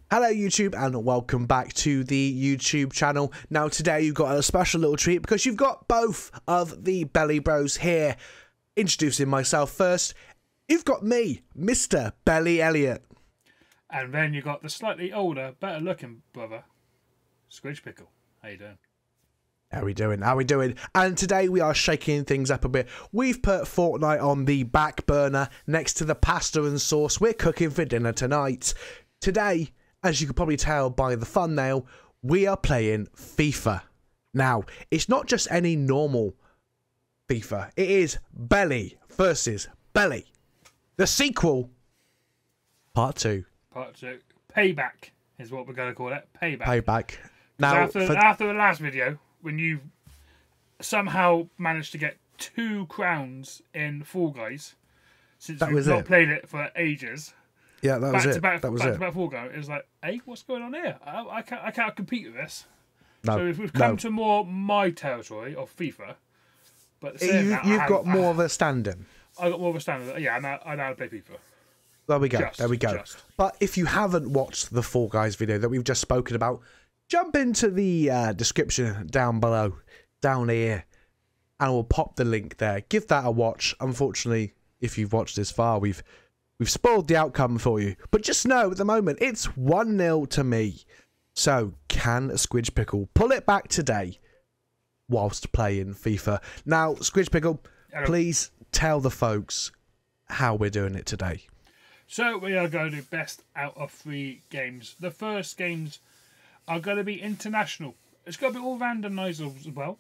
Hello YouTube and welcome back to the YouTube channel. Now today you've got a special little treat because you've got both of the Belly Bros here. Introducing myself first, you've got me, Mr. Belly Elliot. And then you got the slightly older, better looking brother, Squidge Pickle. How you doing? How we doing? How we doing? And today we are shaking things up a bit. We've put Fortnite on the back burner next to the pasta and sauce we're cooking for dinner tonight. Today, as you can probably tell by the thumbnail, we are playing FIFA. Now, it's not just any normal FIFA. It is Belly versus Belly. The sequel, part 2. Part 2. Payback is what we're going to call it. Payback. Payback. Now, after the last video, when you somehow managed to get 2 crowns in Fall Guys, since we've not played it for ages. Yeah, that was it. That was it. Back to Fall Guys. It was like, hey, what's going on here? I can't compete with this. No, so we've come to more my territory of FIFA. But you've got more of a standing. I got more of a standing. Yeah, I know how to play FIFA. There we go. There we go. But if you haven't watched the Fall Guys video that we've just spoken about, jump into the description down below, down here, and we'll pop the link there. Give that a watch. Unfortunately, if you've watched this far, we've spoiled the outcome for you. But just know, at the moment, it's 1-0 to me. So, can Squidge Pickle pull it back today whilst playing FIFA? Now, Squidge Pickle, please tell the folks how we're doing it today. So, we are going to do best out of 3 games. The first games are going to be international. It's going to be all randomised as well.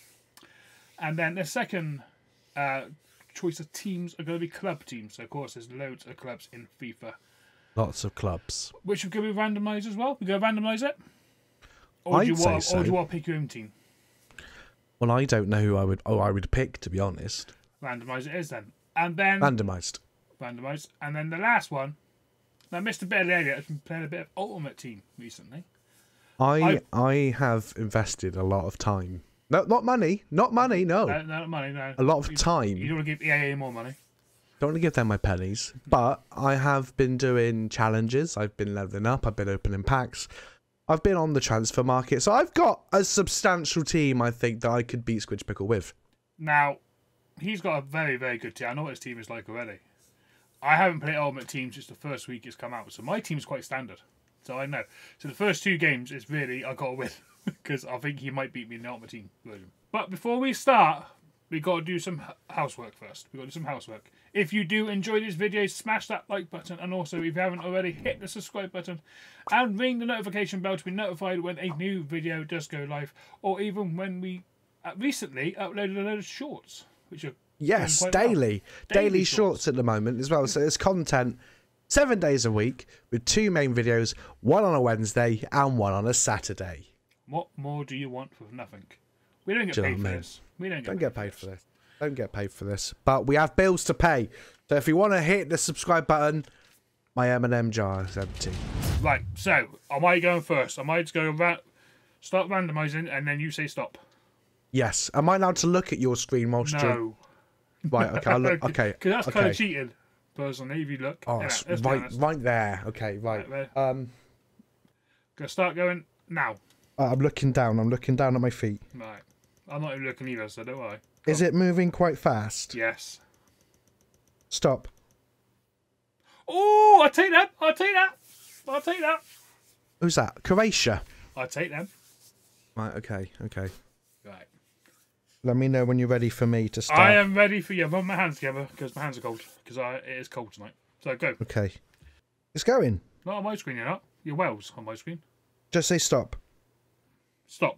And then the second choice of teams are going to be club teams. So, of course, there's loads of clubs in FIFA. Lots of clubs. Which are going to be randomised as well. We're going to randomise it? Or do you want to pick your own team? Well, I don't know who I would pick, to be honest. Randomise it is then. And then... Randomised. And then the last one. Now, Mr. Belly Elliot has been playing a bit of Ultimate Team recently. I have invested a lot of time. No, not money. Not money, no. No, not money, no. A lot of time. You don't want to give EA more money. Don't want to give them my pennies. But I have been doing challenges. I've been leveling up. I've been opening packs. I've been on the transfer market. So I've got a substantial team, I think, that I could beat Squidge Pickle with. Now, he's got a very, very good team. I know what his team is like already. I haven't played Ultimate Team since the first week it's come out. So my team's quite standard. So I know. So the first 2 games is really, I got to win. Because I think he might beat me in the Ultimate Team version. But before we start, we got to do some housework first. We got to do some housework. If you do enjoy this video, smash that like button. And also, if you haven't already, hit the subscribe button. And ring the notification bell to be notified when a new video does go live. Or even when we recently uploaded a load of shorts. Which are daily. Daily shorts at the moment as well. So there's content 7 days a week with 2 main videos. One on a Wednesday and one on a Saturday. What more do you want for nothing? We don't get paid for this. We don't get paid for this. Don't get paid for this. But we have bills to pay. So if you want to hit the subscribe button, my M&M jar is empty. Right, so am I going first? Am I just going start randomising and then you say stop? Yes. Am I allowed to look at your screen whilst No. Right, okay, I'll look. Okay. Because that's kind of cheating, personally, if you look. Oh, yeah, right there. Okay, right. Gonna start going now. I'm looking down. I'm looking down at my feet. Right. I'm not even looking either, so don't worry. Is it moving quite fast? Yes. Stop. Oh, I'll take that. I'll take that. I'll take that. Who's that? Croatia. I'll take them. Right, okay, okay. Right. Let me know when you're ready for me to start. I am ready for you. I've got my hands together because my hands are cold. Because it is cold tonight. So go. Okay. It's going. Not on my screen, you're not. You're Wales on my screen. Just say stop. Stop.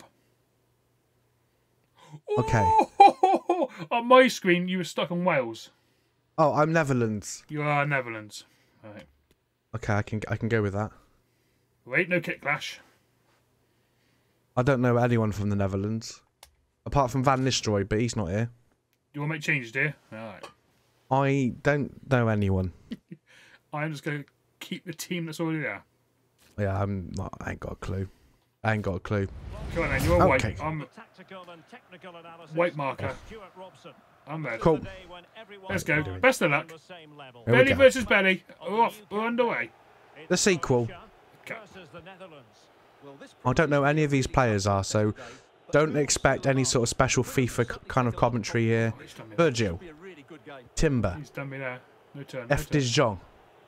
Okay. Oh, on my screen, you were stuck on Wales. Oh, I'm Netherlands. You are Netherlands. Right. Okay, I can go with that. Wait, no kick clash. I don't know anyone from the Netherlands. Apart from Van Nistelrooy, but he's not here. Do you want to make changes, dear? Alright. I don't know anyone. I'm just going to keep the team that's already there. Yeah, I ain't got a clue. I ain't got a clue. Come on then, you're okay. White. I'm White marker. I'm red. Cool. Let's go. Best of luck. Belly versus Belly. We're off. We're underway. The sequel. I don't know any of these players are, so don't expect any sort of special FIFA kind of commentary here. Virgil. Timber. He's done me there. No turn. F. De Jong.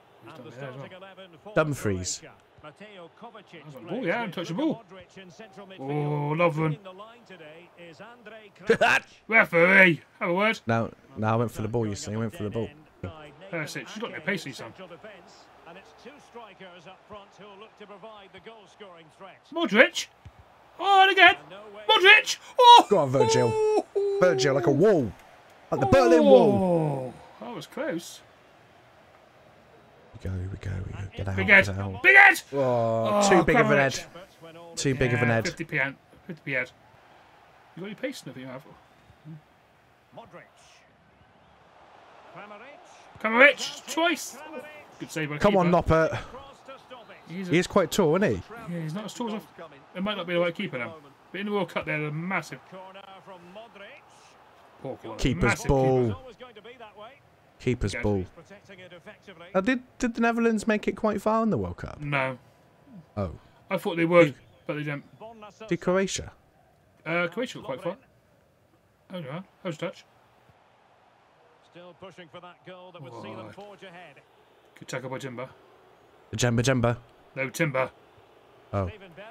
Dumfries. Oh, yeah, untouchable. Oh, Lovren. Referee. Have a word. No, I went for the ball, you see. I went for the ball. Perisic. She's got no pace, son. Modric. Oh, and again. Modric. Oh. Go on, Virgil. Virgil, like a wall. Like the Berlin Wall. That was close. Here we go. Get out. Big Get head. out. Big head. Oh, too big of an head. Too big of an head. 50p head. 50p head. You got any pace? Nothing you have. Modric. Kramaric. Twice. Good save by Come on, Noppert. He is quite tall, isn't he? Yeah, he's not as tall as it might not be the right keeper now. But in the World Cup, they're a massive. Keeper's ball. Keeper's ball. Did the Netherlands make it quite far in the World Cup? No. Oh. I thought they would, but they didn't. Did Croatia? Croatia got quite far. Oh no, that was touch. Still pushing for that goal that would see them forge ahead. Good tackle by Timber. Jemba. No, Timber. Oh.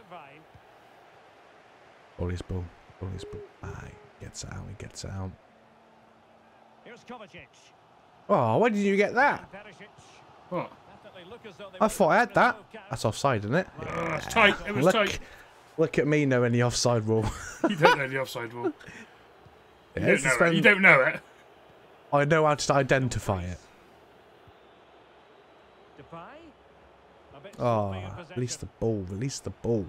All his ball. He gets it out. Here's Kovacic. Oh, why did you get that? What? I thought I had that. That's offside, isn't it? Yeah. It's tight. It was tight. Look at me knowing the offside rule. You don't know the offside rule. Yeah, you don't know it. I know how to identify it. Oh, release the ball.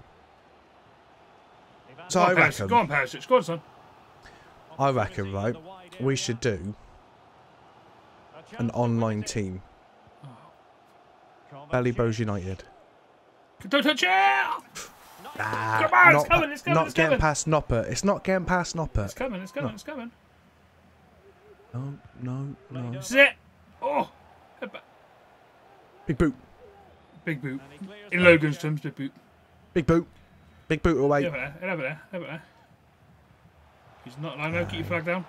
So I reckon. Go on, Perisic. Go on, son. I reckon, right, we should do an online team. Belly Bros United. Don't touch it! Come on, it's coming. Not getting past Noppert. It's not getting past Noppert. It's coming. No. This is it. Oh. Big boot. In Logan's terms, big boot. Big boot away. Over there. He's not lying there. Keep your flag down.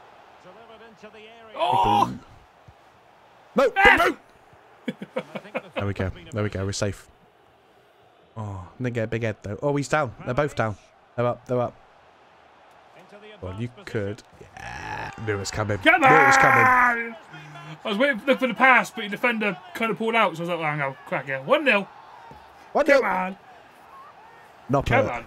Oh! No, big boot! There we go. We're safe. Oh, didn't get a big head though. Oh, he's down. They're both down. They're up. Well, you could. Yeah. Knew it was coming. Come on! I was waiting for the pass, but the defender kind of pulled out, so I was like, well, hang on, crack here. 1-0. Come on. Not Come on.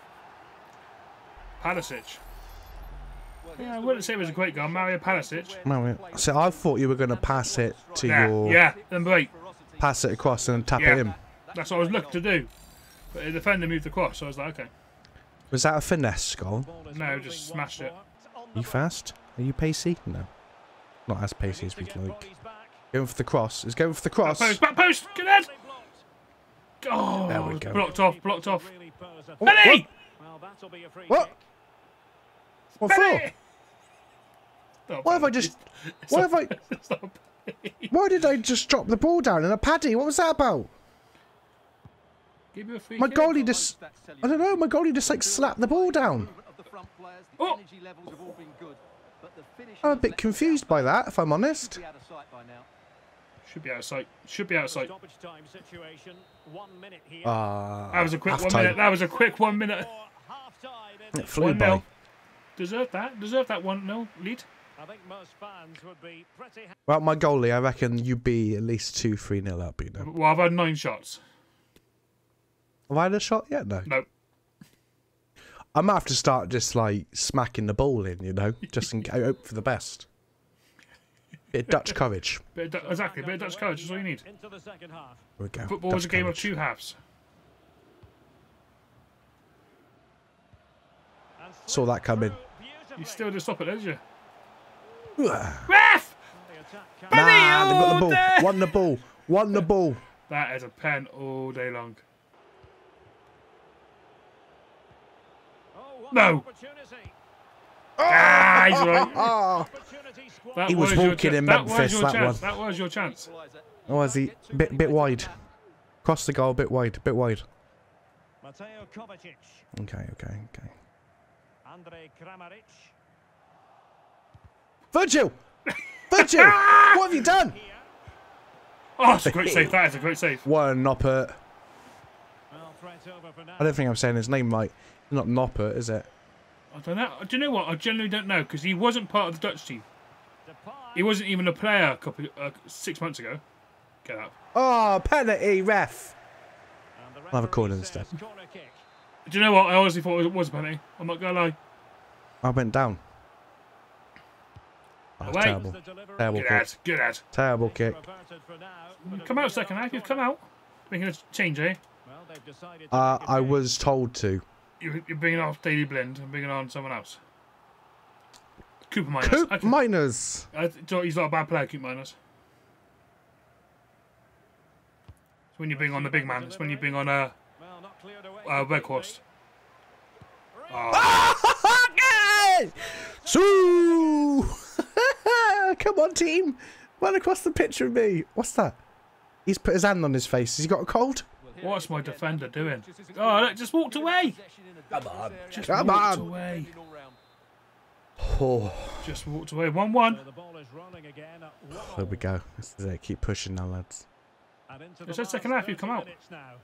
Palisic. Yeah, I wouldn't say it was a great goal. Mario Palisic. So I thought you were going to pass it to your... Yeah, then wait. Pass it across and tap it in. That's what I was looking to do. But the defender moved across, so I was like, okay. Was that a finesse goal? No, just smashed it. Are you fast? Are you pacey? No. Not as pacey as we'd like. Going for the cross. He's going for the cross. Back post! Get in! Oh, there we go. Blocked off. Oh, Benny! What? What for? Why have I just... Why did I just drop the ball down in a paddy? What was that about? My goalie just... I don't know. My goalie just like slapped the ball down. Oh. I'm a bit confused by that, if I'm honest. Should be out of sight. That was a quick 1 minute. That was a quick 1 minute. It flew by. Deserve that 1-0 lead. Well, my goalie, I reckon you'd be at least 2-3-0 up, you know. Well, I've had 9 shots. Have I had a shot yet? No. No. I might have to start just like smacking the ball in, you know, just in, I hope for the best. Bit of Dutch courage. Exactly, bit of Dutch courage is all you need. Here we go. Football is a game of 2 halves. Saw that coming. You still didn't stop it, did you? Ref! Nah, they got the ball. Won the ball. That is a pen all day long. No. Ah, he's right. He was walking in Memphis, that one. That was your chance. Oh, was he? Bit wide. Cross the goal, a bit wide, a bit wide. Mateo Kovacic. Okay. Andrej Kramaric. Virgil! Virgil! What have you done? Oh, it's a great save. That is a great save. One Noppert. Well, threat over for now. I don't think I'm saying his name right. It's not Noppert, is it? I don't know. Do you know what? I generally don't know because he wasn't part of the Dutch team. He wasn't even a player 6 months ago. Get up. Oh, penalty, ref. I'll have a corner instead. Do you know what? I honestly thought it was a penalty. I'm not going to lie. I went down. Oh, Away. terrible. Terrible Good kick. ad. Good ad. Terrible kick. Come out second half. You've come out. Making a change, eh? I was told to. You're bringing off Daily Blind and bringing on someone else. Cooper Miners. Coop Miners. He's not a bad player, Cooper Miners. It's when you bring on the big man. It's when you bring on Weghorst. Sue! Come on, team. Run across the pitch with me. What's that? He's put his hand on his face. Has he got a cold? What's my defender doing? Oh, look, just walked away. Come on. Just Come walked on. away. Oh. Just walked away. 1-1. There we go. This is it. Keep pushing now, lads. It's the second half. You come out.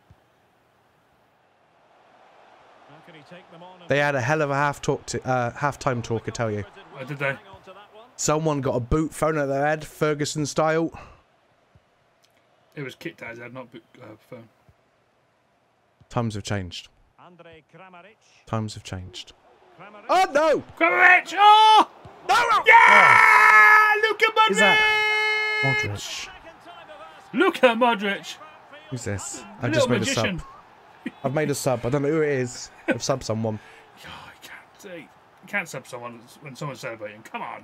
They had a hell of a half-time talk, I tell you. Oh, did they? Someone got a boot thrown at their head, Ferguson style. It was kicked at his head, not phone. Times have changed. Andrej Kramaric. Times have changed. Oh no! Kramaric! Oh! No! Yeah! Luka Modric! Is that Modric? Luka Modric! Who's this? I Little just made magician. a sub. I've made a sub. I don't know who it is. I've subbed someone. Oh, you can't sub someone when someone's celebrating. Come on.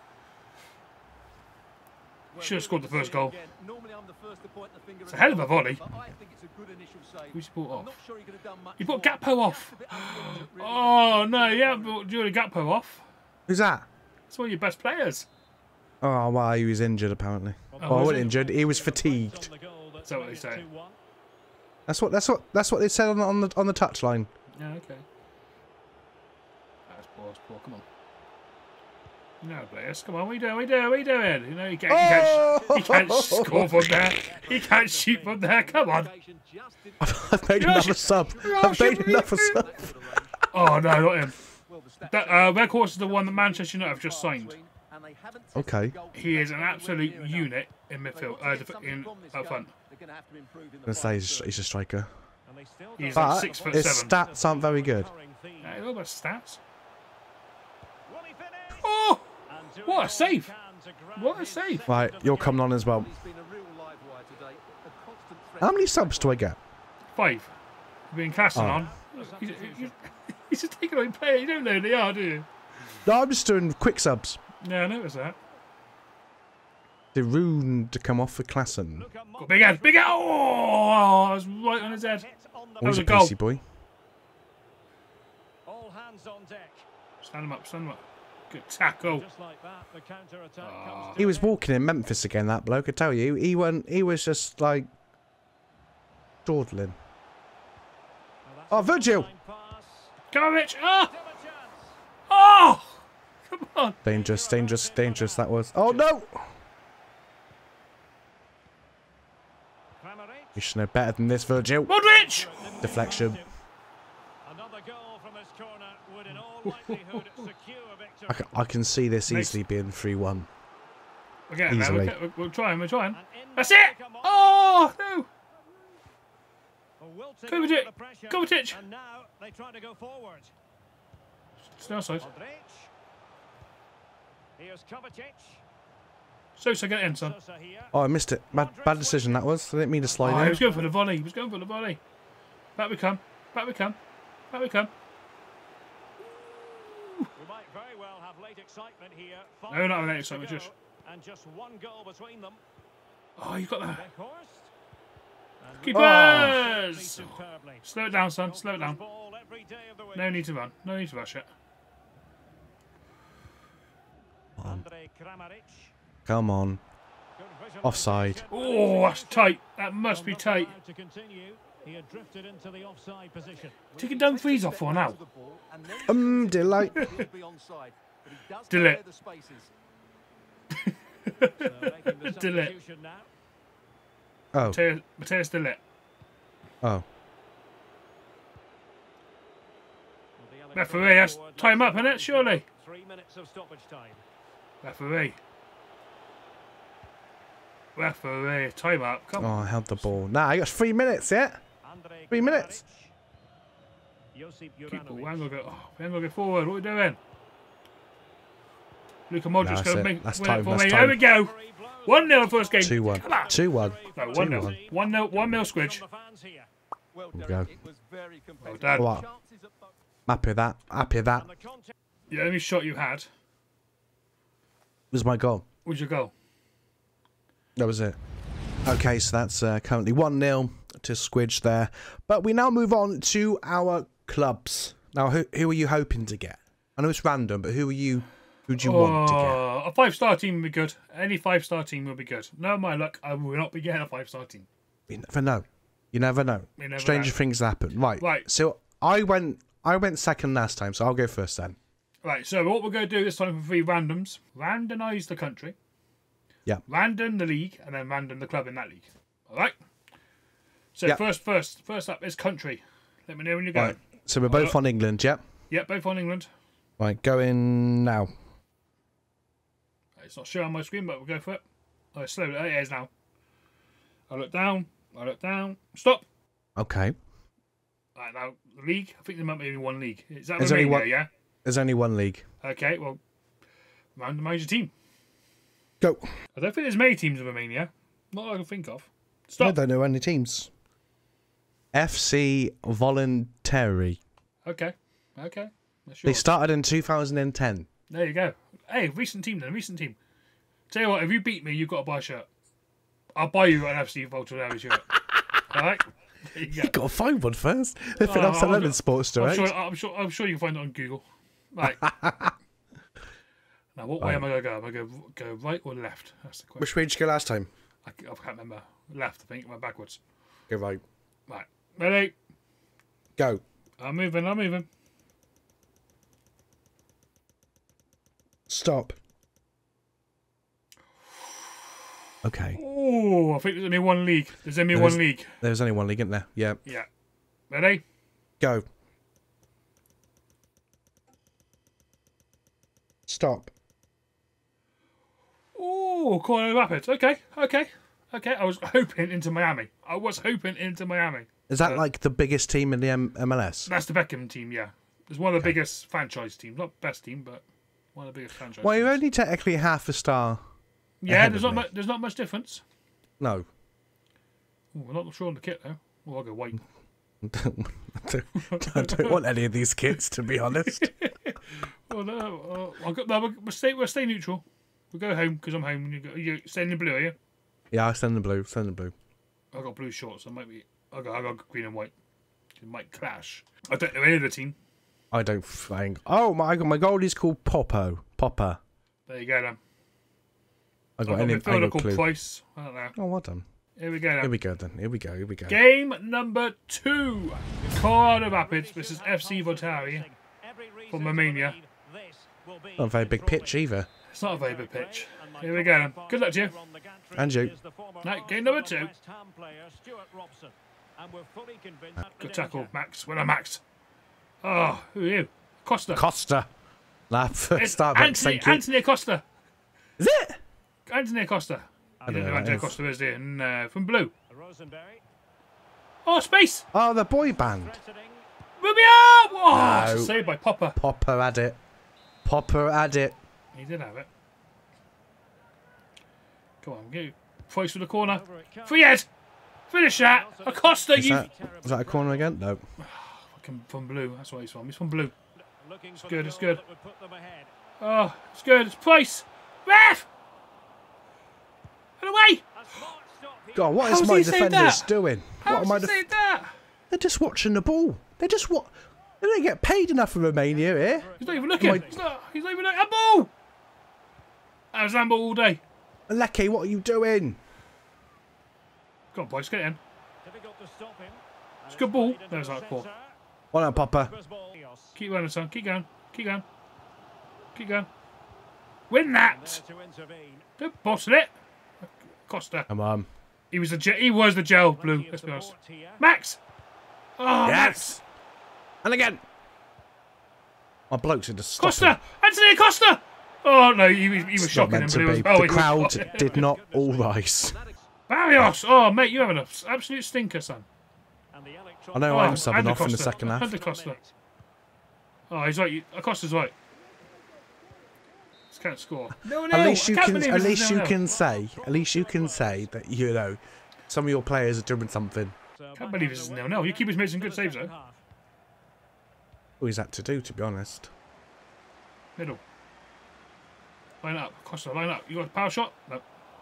Should have scored the first goal. It's a hell of a volley. Who's he brought off? He brought Gakpo off. Oh, no, yeah, brought Julian Gakpo off. Who's that? It's one of your best players. Oh, well, he was injured apparently. Oh, Well, I was wasn't he? injured. He was fatigued. Is that what they say? That's what they said on the touchline. Yeah, okay. That's poor. Come on. No, players. Come on, what are you doing? You know, he can't score from there. He can't shoot from there. Come on. I've made another sub. I've made another sub. Oh, no, not him. Weghorst is the one that Manchester United have just signed. Okay. He is an absolute unit in midfield, up front. I'm gonna say he's a striker. He's But like 6'7". his stats aren't very good. Yeah, he's all about stats. Oh! What a save! What a save! Right, you're coming on as well. How many subs do I get? 5. Being Classen on. He's a takeaway player. You don't know who they are, do you? No, I'm just doing quick subs. Yeah, I noticed that. The rune to come off for Klassen. Got big head, big head! Oh, I was right on his head. That was Always a a goal. pacey boy. All hands on deck. Stand him up. Good tackle. Just like that, the counter-attack comes to He was an end. walking in Memphis again, that bloke, I tell you. He was just like dawdling. Oh, Virgil! Come on, Rich! Oh! Oh! Come on! Dangerous that was. Oh no! You should know better than this, Virgil. Modric! Deflection. Another goal from this corner would in all likelihood secure victory. I can see this easily being 3-1. We're getting there. Easily. We're trying. And in That's they it! come on. Oh, no! Wilton Kovacic, under the pressure, Kovacic. And now they try to go forward. It's outside. Modric. Here's Kovacic. Sosa, get in, son. Sosa here. Oh, I missed it. Bad decision that was. I didn't mean to Oh, slide he in. was going for the volley. Back we come. We might very well have late excitement here. No, not late Five excitement, to go, just- and just one goal between them. Oh, you got that. Weghorst. And Keepers! superbly. Slow it down, son. Slow it down. Ball every day of the week. No need to run. No need to rush it. Andrej Kramaric. Come on. Good Offside. Oh, that's tight. That must be tight. Taking down threes off for now. Delight. Delete. Delete. Oh. Mateus Delete. Oh. Referee, that's time up, isn't it? Surely. 3 minutes of stoppage time. Referee. Referee, time up. Come on. Oh, I held the ball. Nah, I got 3 minutes, yeah? 3 minutes. Keep ball. We ain't gonna go forward. What are we doing? Luka Modric's going to make that's win time, it for that's me. time. There we go. 1-0 first game. 2-1. Come on. 2-1. No, 1-0. 1-0. 1-0 Squidge. There we go. Well done. What? Happy with that. Happy with that. The only shot you had Was my goal. was your goal. That was it. Okay, so that's currently 1-0 to Squidge there. But we now move on to our clubs. Now, who are you hoping to get? I know it's random, but who do you want to get? A 5-star team would be good. Any 5-star team would be good. No, my luck, I will not be getting a 5-star team. You never know. You never know. Stranger things happen. Right. Right. So I went second last time, so I'll go first then. Right, so what we're going to do this time for 3 randoms. Randomise the country. Yeah. Random the league, and then random the club in that league. All right? So first up is country. Let me know when you're going. Right. So we're both on England, yeah? Yeah, both on England. Right, going now. It's not showing on my screen, but we'll go for it. Oh, it's slow. It is now. I look down. I look down. Stop. Okay. Right, now, the league. I think there might be only one league. Is that There's Romania, only one, yeah? There's only one league. Okay, well, randomise your team. Go. I don't think there's many teams in Romania. Not that I can think of. I Stop. don't know any teams. FC Voluntari. Okay. Okay. They started in 2010. There you go. Hey, recent team then. Recent team. Tell you what, if you beat me, you've got to buy a shirt. I'll buy you an FC Voluntari shirt. All right? There you go. You've got to find one first. If it up's 11 Sports Direct. I'm sure you can find it on Google. Right. Now, what way am I going to go? Am I going to go right or left? That's the question. Which way did you go last time? I can't remember. Left, I think. I went backwards. Go right. Right. Ready? Go. I'm moving. Stop. Okay. Oh, I think there's only one league. There's only one league. There's only one league, isn't there? Yeah. Yeah. Ready? Go. Stop. Oh, Corner Rapids. Okay. I was hoping into Miami. Is that like the biggest team in the MLS? That's the Beckham team, yeah. It's one of the biggest franchise teams. Not best team, but one of the biggest franchise Well, teams. you're only technically half a star. Yeah, there's not much difference. No. Ooh, we're not sure on the kit, though. Oh, I'll go white. I don't want any of these kits, to be honest. Oh, no. We'll stay neutral. We'll go home, because I'm home. You stay in the blue, are you? Yeah, I'll send the blue. I've got blue shorts, so I got green and white. It might clash. I don't know any of the team. I don't think. Oh, my goalie's called Popper. There you go, then. I got any clue. Called Price. I don't know. Oh, well done. Here we go, then. Here we go. Game number 2. Colorado Rapids versus FC Voluntari from Romania. Not a very big pitch either. It's not a very big pitch. Here we go, then. Good luck to you. And you. Right, game number 2. Good tackle, Max. Well, Max. Oh, who are you? Costa. Nah, first start. Anthony Acosta. Is it? Anthony Acosta. I You don't don't know know Anthony who that is. Acosta is, do you? And, from Blue. Oh, space. Oh, the boy band. Rubio! Oh, No. saved by Popper. Popper had it. He did have it. Come on, get Price for the corner. Free head. Finish that. Acosta, Is that a corner again? No. Fucking from Blue. That's what he's from. He's from Blue. It's good. Oh, it's good. It's Price. Ref! Get away! God, what How's is my he saved defenders that? doing? How What am I? did he say that? They're just watching the ball. They don't get paid enough for Romania here. He's not even looking. He's not even looking. Handball! That was handball all day. Lecky, what are you doing? Come on, boys, get in. It's a good ball. There's that ball. Well done, Popper. Keep running, son. Keep going. Keep going. Keep going. Win that. Don't boss it. Costa. Come on. He was the gel blue. Let's be honest. Max. Oh, Yes. Max. And again. My blokes are just stopping. Costa. Anthony Costa. Oh no, he was It's not shocking him. meant But to it was, be. oh, The crowd did not all rise. Barrios. Oh mate, you have an absolute stinker, son. I know I'm subbing and off in the Acosta. second half. And Acosta. Oh, he's right. Acosta's right. Just can't score. No, At least you can say that, you know, some of your players are doing something. Can't believe this is 0-0. Your keeper's made some good saves though. All he's had to do, to be honest. Middle. Line up. Costa, line up. You got a power shot? No.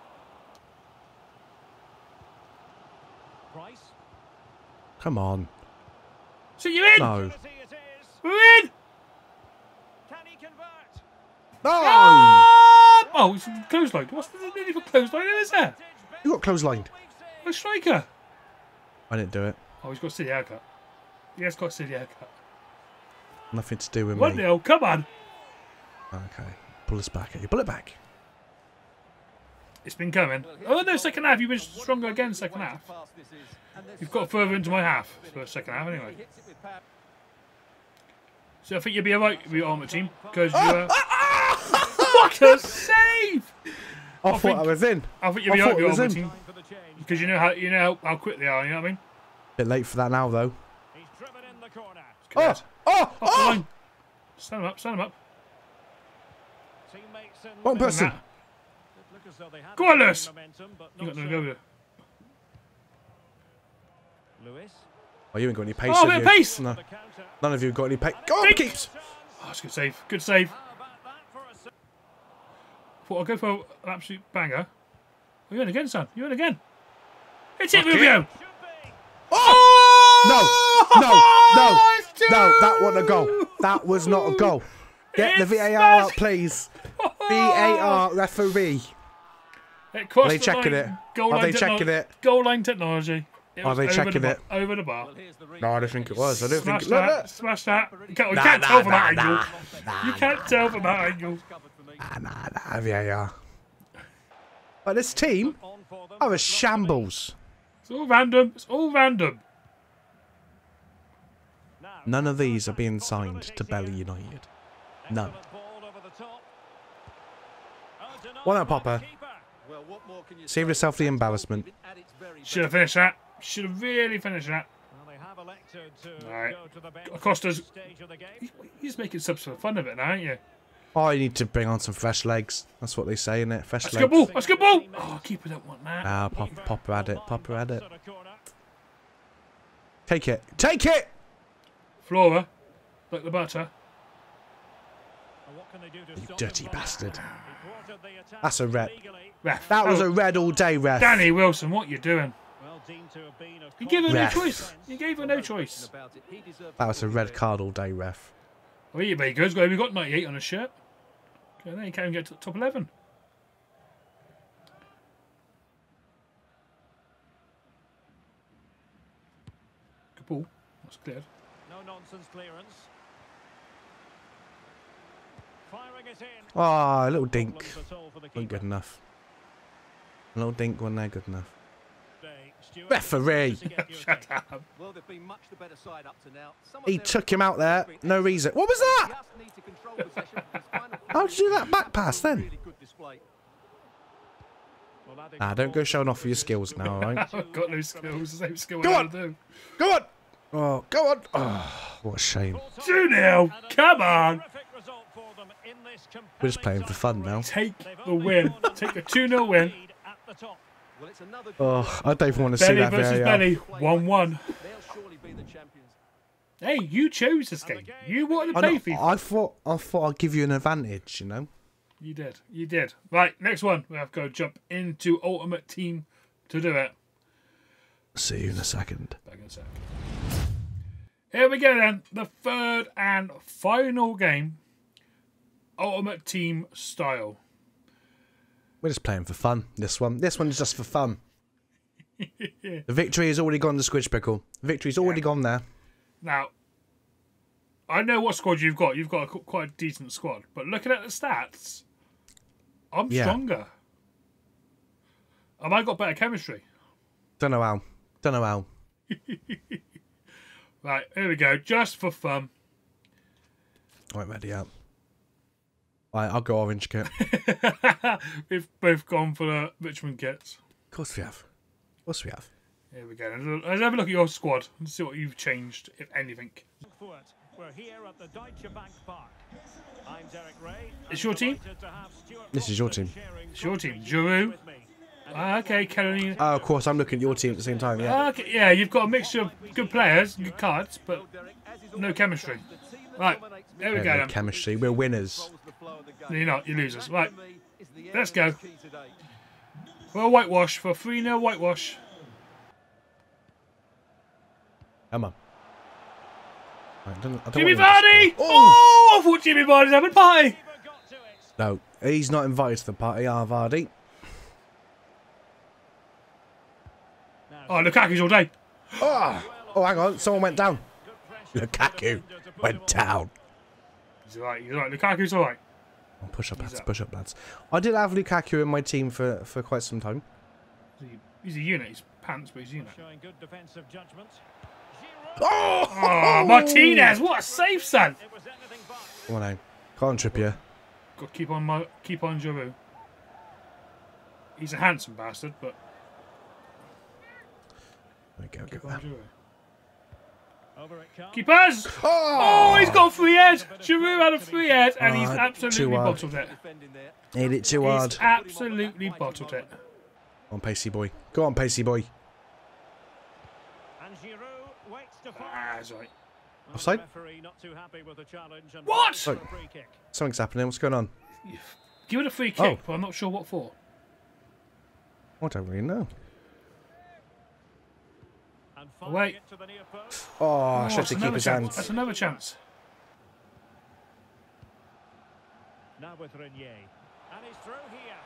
Come on. So you're in! No. We're in! No! Oh, it's a clothesline. What's the need for clothesline? Is there? You got clotheslined. A striker. I didn't do it. Oh, he's got a silly haircut. He has got a silly haircut. Nothing to do with me. 1-0, come on. Okay. Pull us back. You pull it back. It's been coming. Oh no, second half. You've been stronger again second half. You've got further into my half for the second half anyway. So I think you'll be alright with your Ultimate Team. Because you what a save! I thought I was in. I think you'll be alright with your Ultimate Team. Because you know how quick they are, you know what I mean? Bit late for that now, though. Oh! Oh! Off the line. Stand him up, stand him up. One person. Go on, Lewis! You got no go there. Oh, you ain't got any pace, Oh, have bit of you? pace! No. None of you got any pace. Go on, keeps! Oh, that's a good save. Good save. Thought I'll go for an absolute banger. Oh, you're in again, son. You're in again. It's it, Rubio! Oh! No! No! That wasn't a goal. That was not a goal. Get the VAR out, please. VAR referee. Are they checking it? Are they checking it? Goal line technology. Are they checking it? Over the bar. No, I don't think it was. I don't think. Smash that. You can't tell from that angle. You can't tell from that angle. Nah, VAR. But this team are a shambles. It's all random. It's all random. None of these are being signed to Belly United. None. Well done, Popper. Save yourself the embarrassment. Should have finished that. Should have really finished that. Alright. Acosta's... He's making subs for the fun of it now, aren't you? Oh, you need to bring on some fresh legs. That's what they say, innit? Fresh That's legs. a good ball. That's a good ball. Oh, keeper don't want that. Ah, Popper had it. Popper had it. Take it. Take it! Flora. Like the butter. You dirty bastard. That's a red. Ref. That was a red all day, ref. Danny Wilson, what you doing? You gave her no choice. You gave her no choice. That was a red card all day, ref. Oh, yeah, very good. We've got 98 on his shirt. Okay, then you can't even get to the top 11. Good ball. That's cleared. No nonsense clearance. Firing it in. Oh, a little dink. Wasn't good enough. A little dink wasn't there good enough. Referee! Shut up. Well, they've been much the better side up to now. He took him out there. No reason. What was that? How did you do that back pass then? Ah, don't go showing off for your skills now, alright? I've got no skills. The same skill Go I on. do. Go on! Oh, go on! Oh, what a shame. 2-0. Come on. We're just playing for fun now. Take the win. Take a 2-0 win. Oh, I don't even want to see Belly that versus VAR. Belly. 1-1. Hey, you chose this game. You wanted to play FIFA. I thought I'd give you an advantage, you know? You did. You did. Right, next one. We have to go jump into Ultimate Team to do it. See you in a second. Back in a sec. Here we go then. The third and final game. Ultimate Team style. We're just playing for fun. This one is just for fun. The victory has already gone to Squidge Pickle. The victory's already gone there. Now, I know what squad you've got. You've got quite a decent squad. But looking at the stats, I'm stronger. Have I got better chemistry? Don't know how. Don't know how. Right, here we go. Just for fun. Right, ready up. Right, I'll go orange kit. We've both gone for the Richmond kits. Of course we have. Of course we have. Here we go. Let's have a look at your squad and see what you've changed, if anything. We're here at the Deutsche Bank Park. I'm Derek Ray. It's your team? This is your team. It's your team. Giroud. Okay, Caroline. Oh, of course, I'm looking at your team at the same time, yeah. Okay, yeah, you've got a mixture of good players, good cards, but no chemistry. Right, there we go. No chemistry. We're winners. No, you're not. You're losers. Right, let's go. For a whitewash, for a 3-0 whitewash. Come on. Right, I don't Jimmy want Vardy! Oh, I thought Jimmy Vardy's having a party. No, he's not invited to the party, Vardy. Oh, Lukaku's all day. Oh, hang on. Someone went down. Lukaku went down. He's alright. He's alright. Lukaku's alright. Oh, push up, lads. Push up, lads. I did have Lukaku in my team for quite some time. He's a unit. He's pants, but he's a unit. Showing good defensive judgment. Oh, Martinez! What a save, son! It was anything but. Come on, now. Can't trip you. Got to keep on Giroud. He's a handsome bastard, but There we go. keep Go on there. Giroud. Over it comes. Keepers! Oh, he's got a free head. Giroud had a free head, and he's too absolutely hard. bottled it. Hit it too hard. He's absolutely bottled it. Go on, Pacey boy. Go on, Pacey boy. And Giroud waits to fire. Ah, that's right. Offside? The referee not too happy with the challenge and What? goes for a free kick. Something's happening. What's going on? Give it a free kick, Oh. but I'm not sure what for. I don't really know. And firing Wait. it to the near post. Oh, I Oh, should that's have keep another his chance. hands. That's another chance. Now with Renier. And he's through here.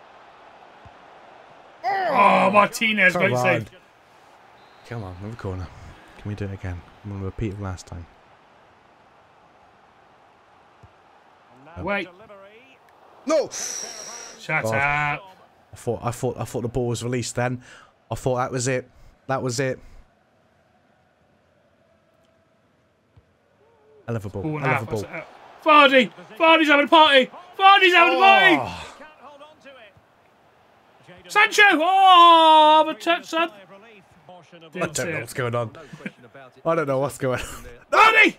Oh, Martinez, Come great on. save. Come on, another corner. Can we do it again? I'm going to repeat it last time. And now Wait. delivery. No! Shut God. up. I thought the ball was released then. I thought that was it. That was it. Hell of a ball. Ball and Hell half. of a ball. That's out. Vardy! Vardy's having a party! Vardy's having a party! Oh, Can't hold on to it. Jadon Sancho! Oh, the touch, son. sigh of relief. Portion of I Didn't don't see know it. what's going on. No question about it. I don't know what's going on. Vardy!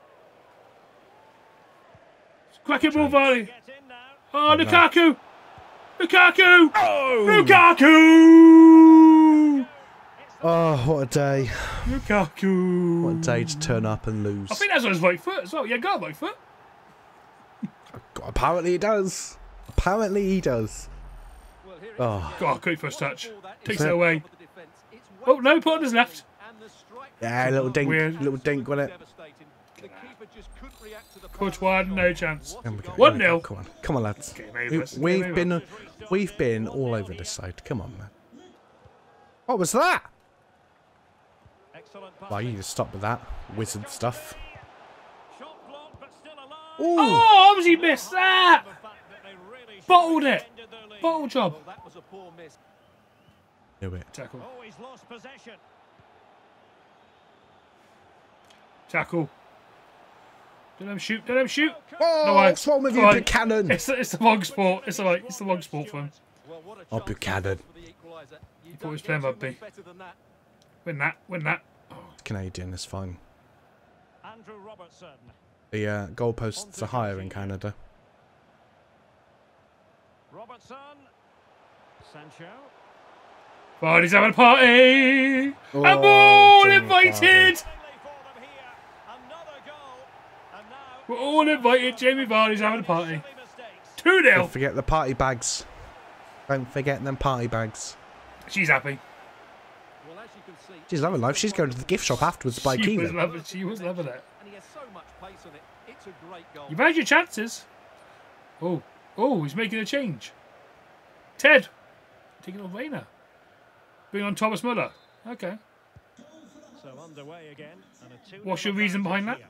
Cracking ball, Vardy. Get in now. Oh, no. Lukaku! Lukaku! Oh! Lukaku! Oh, what a day. Lukaku! What a day to turn up and lose. I think that's on his right foot as well. Yeah, got right foot. Apparently he does. Apparently he does. Well, here it is Oh. again. God, great first touch. Ball that Takes is it away. for the defence. It's Oh, no, put on his left. and the strike Yeah, a little dink. Weird. Little dink, wasn't it? devastating. The keeper just couldn't react to the Courtois, no chance. Come on, 1-0. Come on. Come on, lads. Game over. We've been all over this side. Come on, man. What was that? Excellent Well, you passing. need to stop with that wizard stuff. Shot blocked, but still alive. Ooh. Oh, obviously missed that! The fact that they really Bottled it. ended their lead. Bottle job. Well, that was a poor miss. Do it. Tackle. Oh, he's lost possession. Tackle. Don't let him shoot. Don't let him shoot. Oh, No, what's wrong with you, Right. Buchanan? It's the wrong sport. It's alright. It's the wrong sport for him. Well, what a Oh, chance Buchanan. for the equaliser. You thought it was don't playing get too rugby. much better than that. Win that. Win that. Canadian is fine. Andrew Robertson. The goalposts are higher in Canada. Robertson. Sancho. Vardy's having a party. Oh, and ball Jamie invited. Finally for them here. Another goal. And now We're all invited. Jamie Vardy's having a party. silly mistakes. 2-0. Don't forget the party bags. Don't forget them party bags. She's happy. Well, as you can see, She's loving life. She's going to the gift shop afterwards to buy She was Keelan. loving. She was loving it. and he has so much pace on it. It's a great goal. You've had your chances. Oh, he's making a change. Ted. Taking on Reina. Bring on Thomas Muller. Okay. So underway again. And a 2-0 What's your reason behind that? here.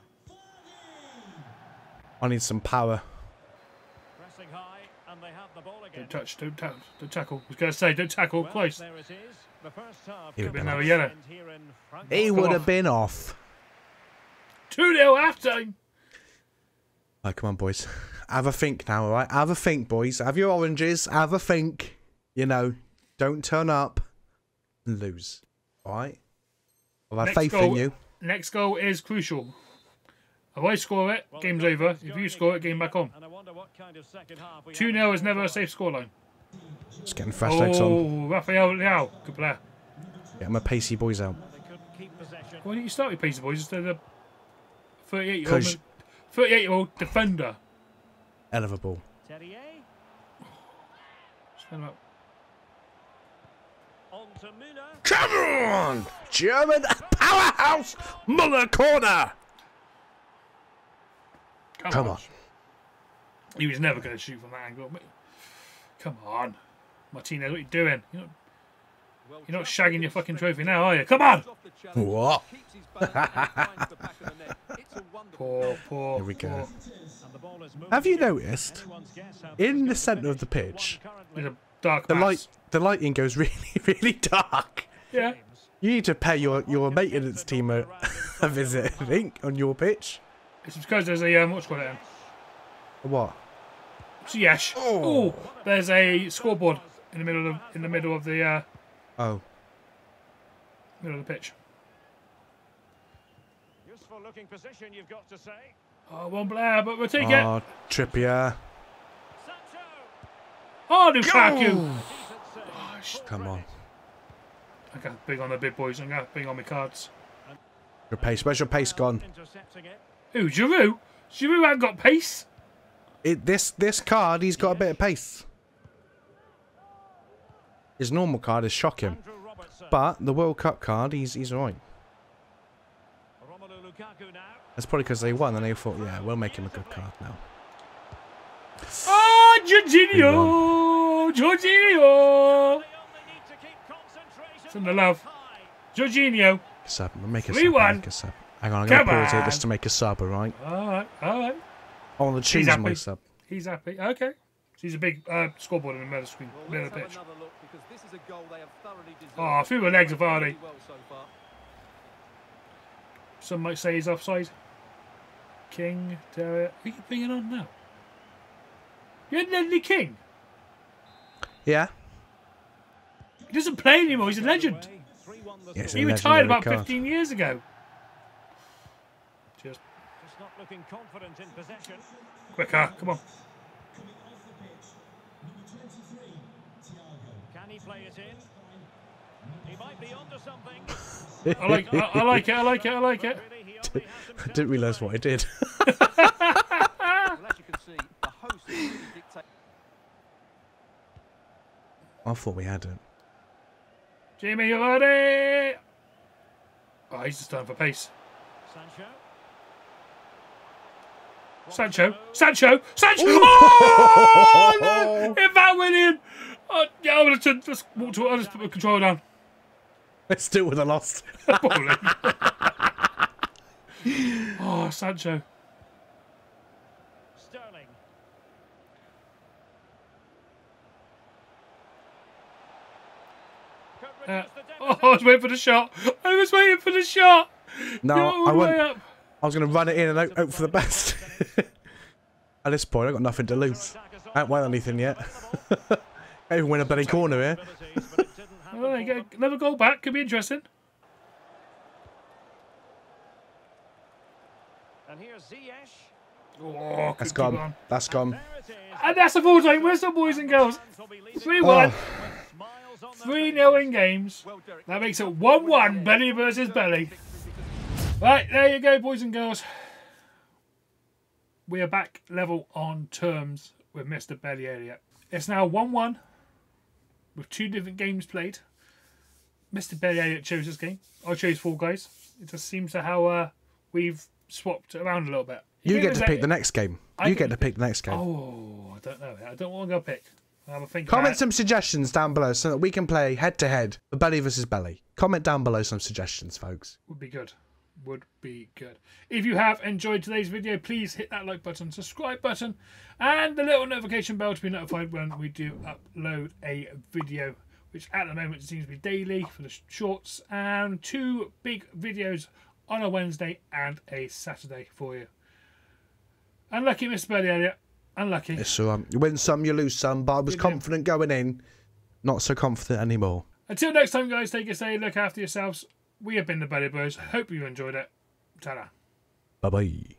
I need some power. Pressing high, and they have the ball again. Don't touch, don't tackle. I was going to say, don't tackle Well, close. there it is. The first half He could would be have the yellow. end here in Frankfurt. He would off. have been off. 2-0 half time. Oh, come on, boys. Have a think now, all right? Have a think, boys. Have your oranges. Have a think. You know, don't turn up and lose. All right? I've had faith in you. Next goal is crucial. If I score it, Well, game's the over. goal's If going you score it, again, game back on. and I wonder what kind of second half we 2-0 have is never a in safe scoreline. Just getting fresh legs on. Oh, Rafael Leao. Good player. Get my pacey boys out. They couldn't keep possession. Why didn't you start with Pacey Boys instead of 'Cause- 38-year-old defender? Hell of a ball. Terrier Stand up. on to Müller. Come on! German powerhouse! Muller corner! Come on. He was never going to shoot from that angle. Come on. Martinez, what are you doing? Well, You're not just shagging your gets fucking defended. trophy now, are you? Come on! Off the challenge, What? keeps his balance and finds the back of the net. It's a wonderful Poor. Here we go. And the ball is moving Have you again. noticed, Anyone's guess how in this is the going to centre of the finish. pitch, 1 currently. There's a dark the pass. lighting goes really, really dark. Yeah. You need to pay your maintenance team a visit, I think, on your pitch. It's because there's a, what's called it? What? Ziyech. Oh, there's a scoreboard in the middle of the Oh. middle of the pitch. Useful looking position, you've got to say. Oh, one player, but we'll take it. Oh, Trippier. Sancho. Oh, Lukaku. Decent save. Come on. I got big on the big boys. I'm going to big on my cards. Your pace. Where's your pace gone? Intercepting it. Who, Giroud? Giroud ain't got pace. This card, he's got a bit of pace. His normal card is shocking. Andrew Robertson. But the World Cup card, he's alright. Romelu Lukaku now. That's probably because they won and they thought, yeah, we'll make him a good card now. Oh, Jorginho! Jorginho! They only need to keep concentration. Send the love. high. Jorginho. Sub. We'll make a 3-1. sub. Make a sub. Hang on, I'm going to Come pause it on. just to make a sub, alright? Alright. I want to choose happy. my sub. He's happy. Okay. He's a big scoreboard in the middle screen, Well, middle let's of the have pitch. another look because this is a goal they have thoroughly deserved. Oh, through the legs of Vardy. Really well so far. Some might say he's offside. King, Terrier. Who are you bringing on now? You're Ledley King. Yeah? He doesn't play anymore. He's a legend. 3-1 the Yes, score. He a retired legendary about card. 15 years ago. Just Just not looking confident in possession. quicker. Come on. Can he play it in? He might be onto something. I like it. I like it. Really, he only has I didn't realise what I did. Well, as you can see, the host really dictates. I thought we had it. Jamie, you ready? Oh, he's just done for pace. Sancho. Sancho! Oh, no! If that went in! Oh, yeah, I would have just walked to it. I just put the controller down. I still would have lost. Probably. Oh, Sancho. Sterling. Could reduce the Oh, I was waiting for the shot. I was waiting for the shot. No, You're all I the way went. up. I was going to run it in and hope for the best. At this point, I've got nothing to lose. I haven't won anything yet. Can't even win a bloody corner here. Oh, there you go. Another goal back. Could be interesting. And here's Ziyech. Oh, That's could keep gone. on. That's gone. There it is. And that's the full time whistle, boys and girls. 3-1. 3-0 in games. Well, Derek, That makes it 1-1. Belly versus belly. Right, there you go, boys and girls. We are back level on terms with Mr. Belly Elliott. It's now 1-1 with 2 different games played. Mr. Belly Elliott chose this game. I chose Fall Guys. It just seems to how we've swapped around a little bit. You get to pick the next game. You get to pick the next game. Oh, I don't know. I don't want to go pick. Have a think Comment about it. some suggestions down below so that we can play head-to-head for belly versus belly. Comment down below some suggestions, folks. Would be good. Would be good. If you have enjoyed today's video, please hit that like button, subscribe button, and the little notification bell to be notified when we do upload a video, which at the moment seems to be daily for the shorts, and 2 big videos on a Wednesday and a Saturday for you. Unlucky, Mr. Belly Elliot. Unlucky. It's you win some, you lose some, but I was confident going in. Not so confident anymore. Until next time, guys, take care, stay, look after yourselves. We have been the Belly Bros. Hope you enjoyed it. Ta-da. Bye-bye.